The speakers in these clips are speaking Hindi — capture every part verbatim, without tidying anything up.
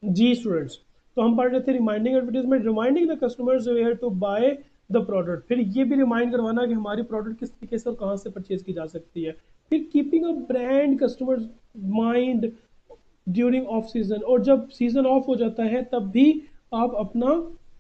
जी स्टूडेंट्स, तो हम पढ़ रहे थे reminding advertisement, reminding the customers where to buy the product. फिर ये भी रिमाइंड करवाना कि हमारी प्रोडक्ट किस तरीके से और कहाँ से परचेज की जा सकती है। फिर keeping a brand customers mind during off season, और जब सीजन ऑफ हो जाता है तब भी आप अपना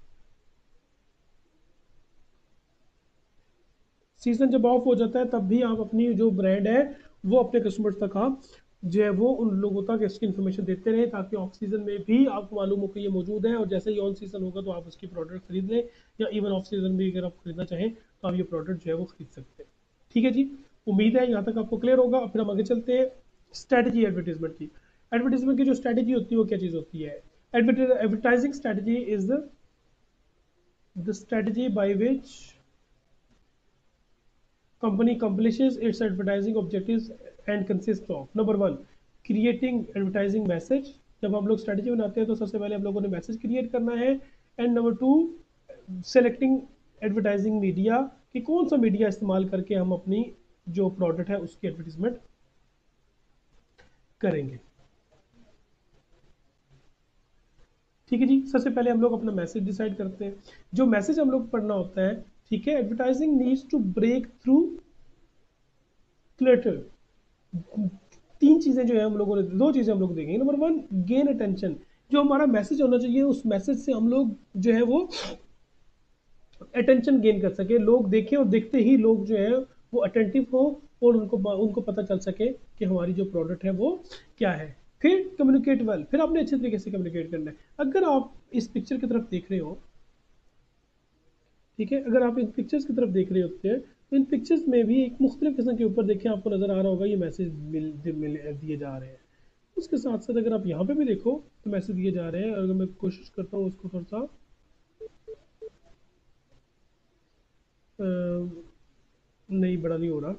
सीजन जब ऑफ हो जाता है तब भी आप अपनी जो ब्रांड है वो अपने कस्टमर्स तक आप जो है वो उन लोगों तक इसकी इन्फॉर्मेशन देते रहें, ताकि ऑफ सीजन में भी आपको मालूम हो कि ये मौजूद है, और जैसे ही ऑन सीजन होगा तो आप उसकी प्रोडक्ट खरीद लें, या इवन ऑफ सीजन भी अगर आप खरीदना चाहें तो आप ये प्रोडक्ट जो है वो खरीद सकते हैं। ठीक है जी, उम्मीद है यहाँ तक आपको क्लियर होगा। फिर हम आगे चलते हैं स्ट्रैटेजी एडवर्टीजमेंट की। एडवर्टीजमेंट की जो स्ट्रैटेजी होती है वो क्या चीज़ होती है? Advertising strategy is the strategy by which company accomplishes its advertising objectives and consists of number one creating advertising message। जब हम लोग स्ट्रेटेजी बनाते हैं तो सबसे पहले हम लोगों ने मैसेज क्रिएट करना है। And number two selecting advertising media, कि कौन सा मीडिया इस्तेमाल करके हम अपनी जो प्रोडक्ट है उसकी एडवर्टीजमेंट करेंगे। ठीक है जी, सबसे पहले हम लोग अपना मैसेज डिसाइड करते हैं। जो मैसेज हम लोग पढ़ना होता है, ठीक है, advertising needs to break through clutter. तीन चीजें जो है हम लोगों ने, दो चीजें हम लोग देखेंगे। नंबर वन गेन अटेंशन, जो हमारा मैसेज होना चाहिए उस मैसेज से हम लोग जो है वो अटेंशन गेन कर सके, लोग देखें और देखते ही लोग जो है वो अटेंटिव हो, और उनको उनको पता चल सके कि हमारी जो प्रोडक्ट है वो क्या है। फिर कम्युनिकेट वेल, फिर आपने अच्छे तरीके से कम्युनिकेट करना है। अगर आप इस पिक्चर की तरफ देख रहे हो, ठीक है, अगर आप इन पिक्चर्स की तरफ देख रहे होते हैं तो इन पिक्चर्स में भी एक मुख्तलिफ किस्म के ऊपर देखें आपको नज़र आ रहा होगा ये मैसेज मिल, मिल दिए जा रहे हैं। उसके साथ साथ अगर आप यहाँ पे भी देखो तो मैसेज दिए जा रहे हैं। अगर मैं कोशिश करता हूँ उसको थोड़ा सा नहीं, बड़ा नहीं हो रहा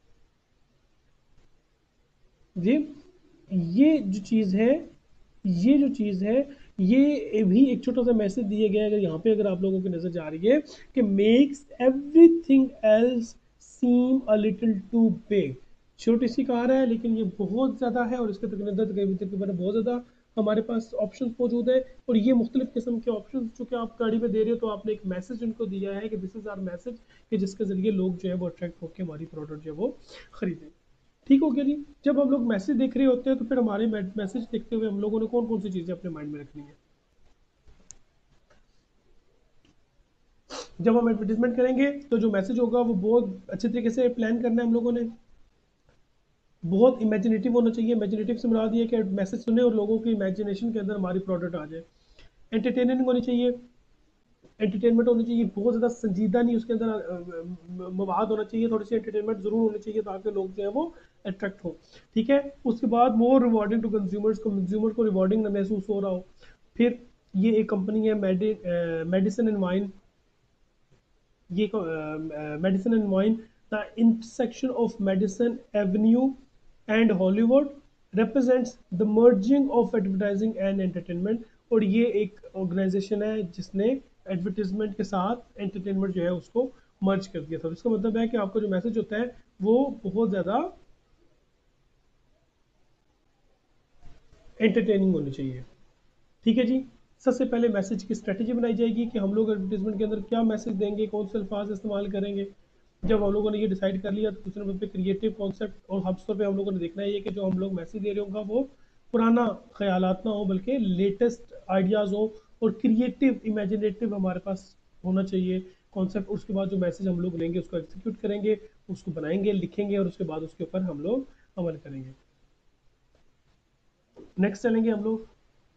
जी। ये जो चीज़ है, ये जो चीज़ है, ये भी एक छोटा सा मैसेज दिया गया है। अगर यहाँ पे अगर आप लोगों की नज़र जा रही है कि makes everything else seem a little too big. छोटी सी कार है लेकिन ये बहुत ज़्यादा है, और इसके तकरीबन तकरीबन बहुत ज़्यादा हमारे पास ऑप्शन मौजूद है। और ये मुख्तलिफ किस्म के ऑप्शन चूँकि आप गाड़ी में दे रहे हो तो आपने एक मैसेज उनको दिया है कि दिस इज़ आर मैसेज, कि जिसके ज़रिए लोग जो है वो अट्रैक्ट होकर हमारी प्रोडक्ट जो है वो खरीदें। ठीक हो गया जी। जब हम लोग मैसेज देख रहे होते हैं तो फिर हमारे मैसेज देखते हुए हम लोगों ने कौन कौन सी चीज़ें अपने माइंड में रखनी है। जब हम एडवर्टीजमेंट करेंगे तो जो मैसेज होगा वो बहुत अच्छे तरीके से प्लान करना है हम लोगों ने। बहुत इमेजिनेटिव होना चाहिए। इमेजिनेटिव से मुराद ये कि मैसेज सुने और लोगों की इमेजिनेशन के अंदर हमारी प्रोडक्ट आ जाए। एंटरटेनिंग होनी चाहिए, एंटरटेनमेंट होनी चाहिए, बहुत ज़्यादा संजीदा नहीं, उसके अंदर अ, अ, मवाद होना चाहिए, थोड़ी सी एंटरटेनमेंट ज़रूर होनी चाहिए ताकि लोग जो है वो अट्रैक्ट हो। ठीक है, उसके बाद मोर रिवॉर्डिंग टू कंज्यूमर्स को, कंज्यूमर को रिवॉर्डिंग महसूस हो रहा हो। फिर ये एक कंपनी है मेडि मेडिसिन एंड वाइन, ये medicine and wine, the intersection of medicine avenue and Hollywood represents the merging of advertising and entertainment। और ये एक ऑर्गेनाइजेशन है जिसने एडवर्टीजमेंट के साथ एंटरटेनमेंट जो है उसको मर्ज कर दिया था। इसका मतलब है कि आपका जो मैसेज होता है वो बहुत ज़्यादा एंटरटेनिंग होनी चाहिए। ठीक है जी, सबसे पहले मैसेज की स्ट्रेटेजी बनाई जाएगी कि हम लोग एडवर्टीजमेंट के अंदर क्या मैसेज देंगे, कौन से अल्फाज इस्तेमाल करेंगे। जब हम लोगों ने ये डिसाइड कर लिया तो दूसरे नंबर पे क्रिएटिव कॉन्सेप्ट और हब्स पे हम लोगों ने देखना है ये कि जो हम लोग मैसेज दे रहे होगा वो पुराना ख्यालात ना हो बल्कि लेटेस्ट आइडियाज़ हो, और क्रिएटिव इमेजिनेटिव हमारे पास होना चाहिए कॉन्सेप्ट। उसके बाद जो मैसेज हम लोग लेंगे उसको एग्जीक्यूट करेंगे, उसको बनाएंगे, लिखेंगे, और उसके बाद उसके ऊपर हम लोग अमल करेंगे। नेक्स्ट चलेंगे हम लोग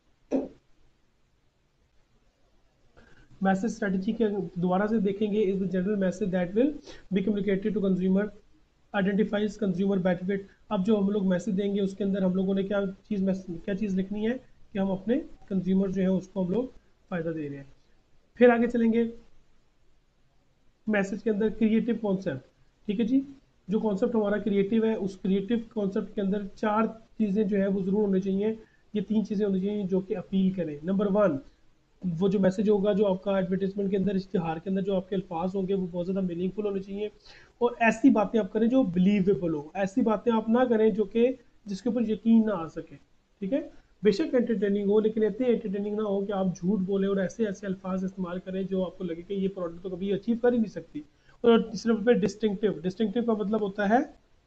मैसेज स्ट्रेटजी के दोबारा से देखेंगे। Is the general message that will be communicated to consumer identifies consumer benefit. अब जो हम लोग मैसेज देंगे उसके अंदर हम लोगों ने क्या चीज़ क्या चीज़ लिखनी है कि हम अपने कंज्यूमर जो है उसको हम लोग फ़ायदा दे रहे हैं। फिर आगे चलेंगे मैसेज के अंदर क्रिएटिव कॉन्सेप्ट। ठीक है जी, जो कॉन्सेप्ट हमारा क्रिएटिव है उस क्रिएटिव कॉन्सेप्ट के अंदर चार चीज़ें जो है वो ज़रूर होनी चाहिए। ये तीन चीज़ें होनी चाहिए जो कि अपील करें। नंबर वन, वो जो मैसेज होगा जो आपका एडवर्टीजमेंट के अंदर, इश्तिहार के अंदर जो आपके अल्फाज होंगे वो बहुत ज़्यादा मीनिंगफुल होने चाहिए, और ऐसी बातें आप करें जो बिलीवेबल हो। ऐसी बातें आप ना करें जो कि जिसके ऊपर यकीन ना आ सके। ठीक है, बेशक एंटरटेनिंग हो, लेकिन इतनी एंटरटेनिंग ना हो कि आप झूठ बोले और ऐसे ऐसे अल्फाज इस्तेमाल करें जो आपको लगे कि ये प्रोडक्ट तो कभी अचीव कर ही नहीं सकती। और तीसरे नंबर पे डिस्टिंक्टिव। डिस्टिंक्टिव का मतलब होता है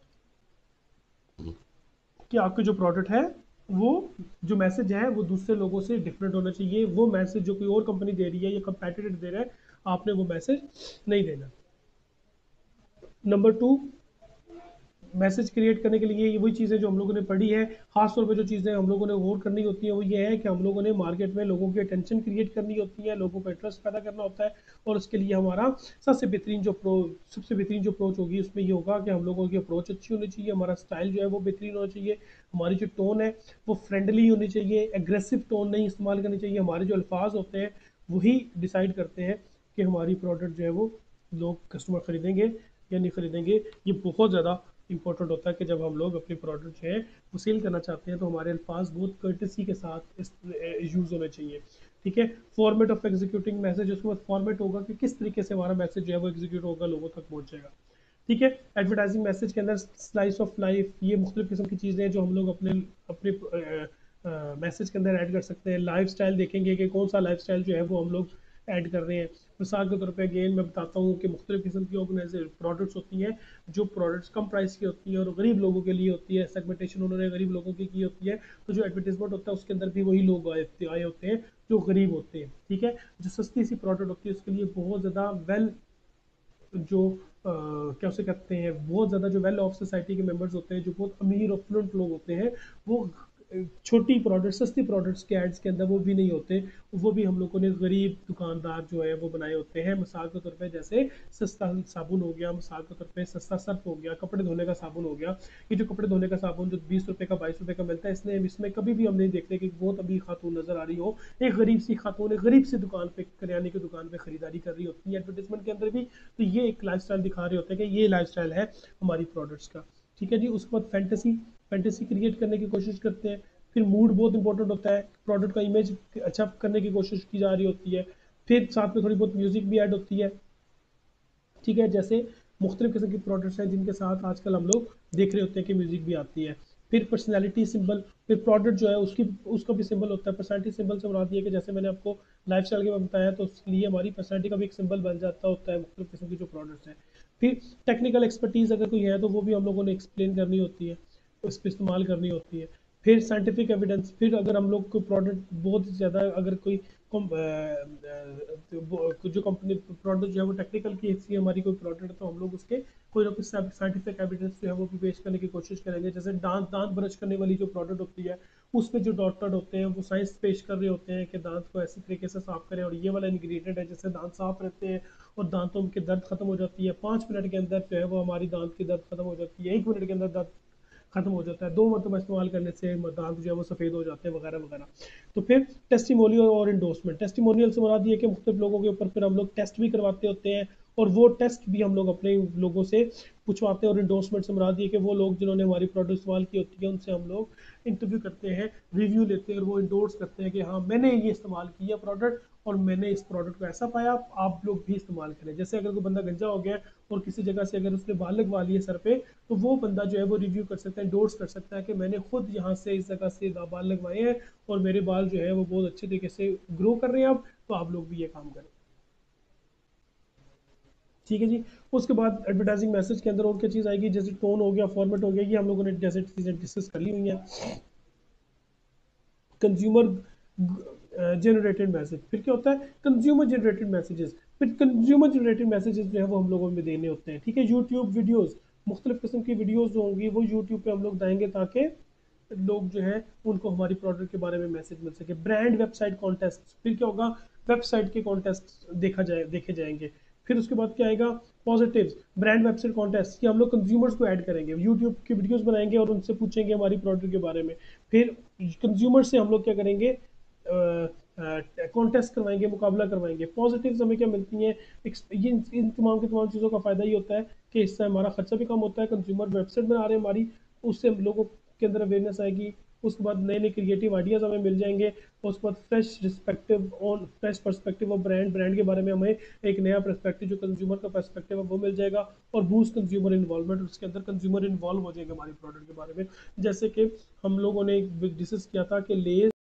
कि आपके जो प्रोडक्ट है वो, जो मैसेज है वो दूसरे लोगों से डिफरेंट होना चाहिए। वो मैसेज जो कोई और कंपनी दे रही है या कंपेटिटर दे रहा है, आपने वो मैसेज नहीं देना। नंबर टू, मैसेज क्रिएट करने के लिए ये वही चीज़ें जो हम लोगों ने पढ़ी है, खासतौर पे जो चीज़ें हम लोगों ने गौर करनी होती है वो ये है कि हम लोगों ने मार्केट में लोगों की अटेंशन क्रिएट करनी होती है, लोगों का इंटरेस्ट पैदा करना होता है। और उसके लिए हमारा सबसे बेहतरीन जो प्रो सबसे बेहतरीन जो अप्रोच होगी उसमें ये होगा कि हम लोगों की अप्रोच अच्छी होनी चाहिए, हमारा स्टाइल जो है वो बेहतरीन होना चाहिए, हमारी जो टोन है वो फ्रेंडली होनी चाहिए, एग्रेसिव टोन नहीं इस्तेमाल करनी चाहिए। हमारे जो अल्फाज होते हैं वही डिसाइड करते हैं कि हमारी प्रोडक्ट जो है वो लोग कस्टमर खरीदेंगे या नहीं खरीदेंगे। ये बहुत ज़्यादा इंपॉर्टेंट होता है कि जब हम लोग अपनी प्रोडक्ट जो है वो सेल करना चाहते हैं तो हमारे अल्फाज बहुत कर्टसी के साथ यूज़ होने चाहिए। ठीक है। फॉर्मेट ऑफ एग्जीक्यूटिंग मैसेज, उसके बाद फॉर्मेट होगा कि किस तरीके से हमारा मैसेज जो है वो एग्जीक्यूट होगा, लोगों तक पहुंचेगा। ठीक है। एडवर्टाइजिंग मैसेज के अंदर स्लाइस ऑफ लाइफ, ये मुख्तलिफ किस्म की चीज़ें हैं जो हम लोग अपने अपने मैसेज के अंदर ऐड कर सकते हैं। लाइफ स्टाइल देखेंगे कि कौन सा लाइफ स्टाइल जो है वो हम लोग ऐड कर रहे हैं। मिसाल के तौर पे अगेन मैं बताता हूँ कि मुख्तलिफ किस्म की ऑर्गेनाइजेशन प्रोडक्ट्स होती हैं, जो प्रोडक्ट्स कम प्राइस की होती हैं और गरीब लोगों के लिए होती है, सेगमेंटेशन उन्होंने गरीब लोगों की की होती है। तो जो एडवर्टीजमेंट होता है उसके अंदर भी वही लोग आए आए होते हैं जो गरीब होते हैं। ठीक है। जो सस्ती सी प्रोडक्ट होती है उसके लिए बहुत ज़्यादा वेल, जो अ, क्या उसे कहते हैं, बहुत ज़्यादा जो वेल ऑफ सोसाइटी के मेंबर्स होते हैं, जो बहुत अमीर और फ्लुएंट लोग होते हैं, वो छोटी प्रोडक्ट सस्ती प्रोडक्ट्स के एड्स के अंदर वो भी नहीं होते। वो भी हम लोगों ने गरीब दुकानदार जो है वो बनाए होते हैं। मिसाल के तौर पे जैसे सस्ता साबुन हो गया, मिसाल के तौर पे सस्ता सर्फ हो गया, कपड़े धोने का साबुन हो गया। ये जो कपड़े धोने का साबुन जो बीस रुपए का बाईस रुपए का मिलता है, इसने इसमें कभी भी हम नहीं देखते कि बहुत अमीर खातून नजर आ रही हो, एक गरीब सी खातून एक गरीब सी दुकान पे, करियाने की दुकान पे खरीदारी कर रही होती है एडवर्टीजमेंट के अंदर भी। तो ये एक लाइफ दिखा रहे होते हैं कि ये लाइफ है हमारी प्रोडक्ट्स का। ठीक है जी। उसके बाद फैंटेसी, फैंटेसी क्रिएट करने की कोशिश करते हैं। फिर मूड बहुत इंपॉर्टेंट होता है, प्रोडक्ट का इमेज अच्छा करने की कोशिश की जा रही होती है। फिर साथ में थोड़ी बहुत म्यूजिक भी ऐड होती है। ठीक है। जैसे मुख्तलिफ किस्म की प्रोडक्ट्स हैं जिनके साथ आजकल हम लोग देख रहे होते हैं कि म्यूजिक भी आती है। फिर पर्सनैलिटी सिंबल, फिर प्रोडक्ट जो है उसकी उसका भी सिंबल होता है। पर्सनैलिटी सिंबल से मुराद ये है कि जैसे मैंने आपको लाइफ स्टाइल के बारे में बताया, तो उसके लिए हमारी पर्सनैलिटी का भी एक सिंबल बन जाता होता है मुख्तलिफ किस्म की जो प्रोडक्ट्स हैं। फिर टेक्निकल एक्सपर्टीज़ अगर कोई है तो वो भी हम लोगों ने एक्सप्लेन करनी होती है, उस पर इस्तेमाल करनी होती है। फिर साइंटिफिक एविडेंस, फिर अगर हम लोग को प्रोडक्ट बहुत ज़्यादा, अगर कोई कम- अ, अ, वो- जो कंपनी प्रोडक्ट जो है वो टेक्निकल की हिस्सी है हमारी कोई प्रोडक्ट, तो हम लोग उसके कोई ना कोई साइंटिफिक एविडेंस जो है वो भी पेश करने की कोशिश करेंगे। जैसे दांत दांत ब्रश करने वाली जो प्रोडक्ट होती है, उसमें जो डॉक्टर होते हैं वो साइंस पेश कर रहे होते हैं कि दांत को ऐसी तरीके से साफ करें और ये वाला इंग्रेडिएंट है जिससे दांत साफ रहते हैं और दांतों की दर्द खत्म हो जाती है। पाँच मिनट के अंदर जो है वो हमारी दांत की दर्द खत्म हो जाती है, एक मिनट के अंदर दर्द खत्म हो जाता है, दो मरतबा इस्तेमाल करने से दांत जो है वो सफ़ेद हो जाते हैं वगैरह वगैरह। तो फिर टेस्टिमोनियल और इंडोर्समेंट, टेस्टिमोनियल से मुराद ये है कि मुख्तलिफ लोगों के ऊपर फिर हम लोग टेस्ट भी करवाते होते हैं और वो टेस्ट भी हम लोग अपने लोगों से पूछवाते हैं। और इंडोर्समेंट से मुराद ये कि वो लोग जिन्होंने हमारी प्रोडक्ट इस्तेमाल की होती है उनसे हम लोग इंटरव्यू करते हैं, रिव्यू लेते हैं और वो इंडोर्स करते हैं कि हाँ मैंने ये इस्तेमाल किया प्रोडक्ट और मैंने इस प्रोडक्ट को ऐसा पाया, आप लोग भी इस्तेमाल करें। जैसे अगर कोई बंदा गंजा हो गया और किसी जगह से अगर उसने बाल लगवा लिए सर पे, तो वो बंदा जो है वो रिव्यू कर सकता है, इंडोर्स कर सकता है कि मैंने खुद यहाँ से इस जगह से बाल लगवाए हैं और मेरे बाल जो है वो बहुत अच्छे तरीके से ग्रो कर रहे हैं अब, तो आप लोग भी ये काम करें। ठीक है जी। उसके बाद एडवर्टाइजिंग मैसेज के अंदर और क्या चीज़ आएगी, जैसे टोन हो गया, फॉर्मेट हो गया, ये हम लोगों ने जैसे चीज़ें डिस्कस कर ली हुई हैं। कंज्यूमर जनरेटेड मैसेज, फिर क्या होता है कंज्यूमर जनरेटेड मैसेजेस। फिर कंज्यूमर जनरेटेड मैसेजेस जो है वो हम लोगों में देने होते हैं। ठीक है। यूट्यूब वीडियोस, मुख्तलिफ किस्म की वीडियोस जो होंगी वो यूट्यूब पे हम लोग देंगे ताकि लोग जो है उनको हमारी प्रोडक्ट के बारे में मैसेज मिल सके। ब्रांड वेबसाइट कॉन्टेस्ट, फिर क्या होगा वेबसाइट के कॉन्टेस्ट देखा जाए देखे जाएंगे। फिर उसके बाद क्या आएगा पॉजिटिव्स, ब्रांड वेबसाइट कॉन्टेस्ट, कि हम लोग कंज्यूमर्स को ऐड करेंगे, यूट्यूब की वीडियोस बनाएंगे और उनसे पूछेंगे हमारी प्रोडक्ट के बारे में। फिर कंज्यूमर से हम लोग क्या करेंगे, कॉन्टेस्ट करवाएंगे, मुकाबला करवाएंगे। पॉजिटिव्स हमें क्या मिलती हैं, ये इन तमाम की तमाम चीज़ों का फ़ायदा ये होता है कि इससे हमारा खर्चा भी कम होता है, कंज्यूमर वेबसाइट बना रहे हैं हमारी, उससे हम लोगों के अंदर अवेयरनेस आएगी, उसके बाद नए नए क्रिएटिव आइडियाज़ हमें मिल जाएंगे, उसके बाद fresh respective on fresh perspective of brand brand के बारे में हमें एक नया पर्सपेक्टिव जो कंज्यूमर का पर्सपेक्टिव है वो मिल जाएगा, और बूस्ट कंज्यूमर इन्वॉल्वमेंट, उसके अंदर कंज्यूमर इन्वॉल्व हो जाएगा हमारे प्रोडक्ट के बारे में। जैसे कि हम लोगों ने डिस्कस किया था कि लेस